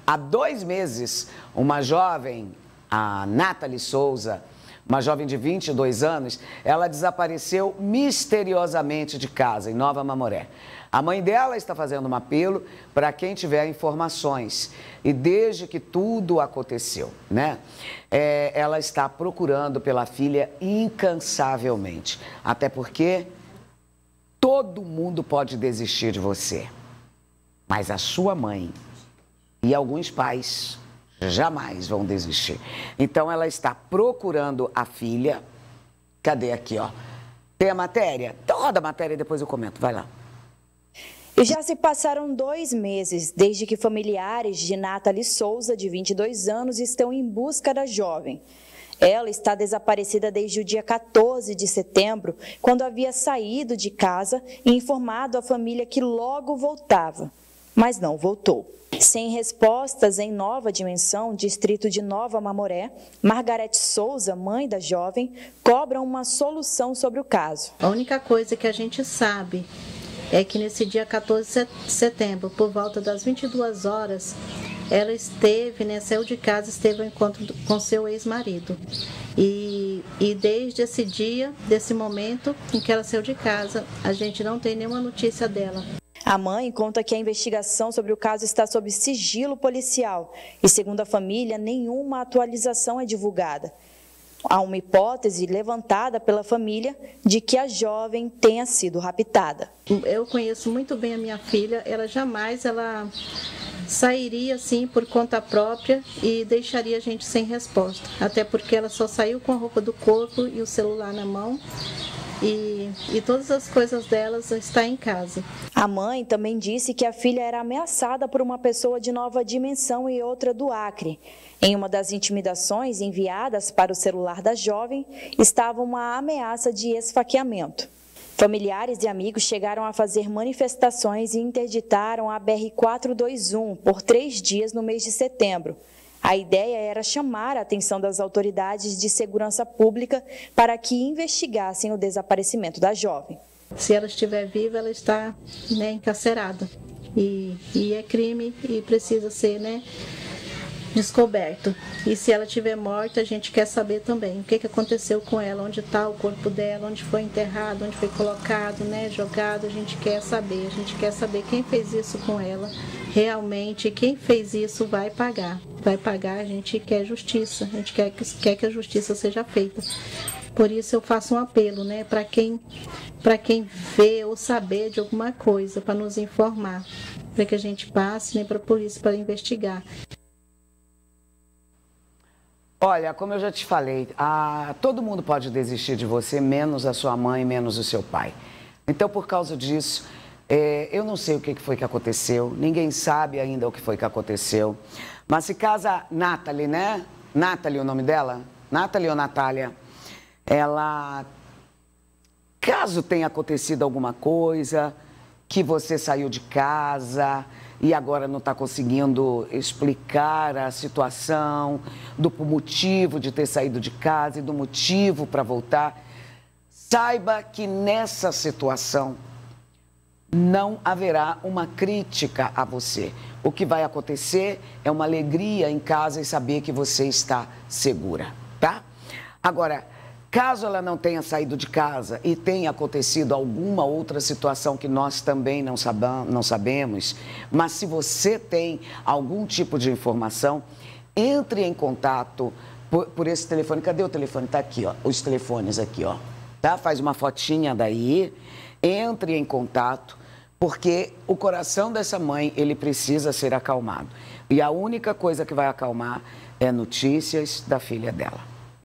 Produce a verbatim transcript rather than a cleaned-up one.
Há dois meses, uma jovem, a Nathalie Souza, uma jovem de vinte e dois anos, ela desapareceu misteriosamente de casa, em Nova Mamoré. A mãe dela está fazendo um apelo para quem tiver informações. E desde que tudo aconteceu, né? É, ela está procurando pela filha incansavelmente. Até porque todo mundo pode desistir de você. Mas a sua mãe e alguns pais jamais vão desistir. Então ela está procurando a filha. Cadê aqui, ó? Tem a matéria? Então roda a matéria e depois eu comento. Vai lá. E já se passaram dois meses desde que familiares de Nathalie Souza, de vinte e dois anos, estão em busca da jovem. Ela está desaparecida desde o dia quatorze de setembro, quando havia saído de casa e informado a família que logo voltava, mas não voltou. Sem respostas em Nova Dimensão, distrito de Nova Mamoré, Margarete Souza, mãe da jovem, cobra uma solução sobre o caso. A única coisa que a gente sabe é que nesse dia quatorze de setembro, por volta das vinte e duas horas, ela esteve, né, saiu de casa, esteve ao encontro com seu ex-marido. E, e desde esse dia, desse momento em que ela saiu de casa, a gente não tem nenhuma notícia dela. A mãe conta que a investigação sobre o caso está sob sigilo policial e, segundo a família, nenhuma atualização é divulgada. Há uma hipótese levantada pela família de que a jovem tenha sido raptada. Eu conheço muito bem a minha filha, ela jamais ela sairia assim por conta própria e deixaria a gente sem resposta. Até porque ela só saiu com a roupa do corpo e o celular na mão. E, e todas as coisas delas estão em casa. A mãe também disse que a filha era ameaçada por uma pessoa de Nova Dimensão e outra do Acre. Em uma das intimidações enviadas para o celular da jovem, estava uma ameaça de esfaqueamento. Familiares e amigos chegaram a fazer manifestações e interditaram a B R quatrocentos e vinte e um por três dias no mês de setembro. A ideia era chamar a atenção das autoridades de segurança pública para que investigassem o desaparecimento da jovem. Se ela estiver viva, ela está, né, encarcerada. E, e é crime e precisa ser, né, descoberto. E se ela estiver morta, a gente quer saber também o que, que aconteceu com ela, onde está o corpo dela, onde foi enterrado, onde foi colocado, né, jogado. A gente quer saber, a gente quer saber quem fez isso com ela. Realmente, quem fez isso vai pagar. Vai pagar, a gente quer justiça, a gente quer que, quer que a justiça seja feita. Por isso eu faço um apelo, né, para quem, para quem vê ou saber de alguma coisa, para nos informar, para que a gente passe, né, para a polícia para investigar. Olha, como eu já te falei, a, todo mundo pode desistir de você, menos a sua mãe, menos o seu pai. Então, por causa disso, é, eu não sei o que foi que aconteceu, ninguém sabe ainda o que foi que aconteceu. Mas se casa Nathalie, né? Nathalie, o nome dela? Nathalie ou Natália? Ela, caso tenha acontecido alguma coisa, que você saiu de casa e agora não está conseguindo explicar a situação, do motivo de ter saído de casa e do motivo para voltar, saiba que nessa situação não haverá uma crítica a você. O que vai acontecer é uma alegria em casa e saber que você está segura, tá? Agora, caso ela não tenha saído de casa e tenha acontecido alguma outra situação que nós também não, sabam, não sabemos, mas se você tem algum tipo de informação, entre em contato por, por esse telefone. Cadê o telefone? Tá aqui, ó. Os telefones aqui, ó. Tá? Faz uma fotinha daí, entre em contato, porque o coração dessa mãe, ele precisa ser acalmado. E a única coisa que vai acalmar é notícias da filha dela.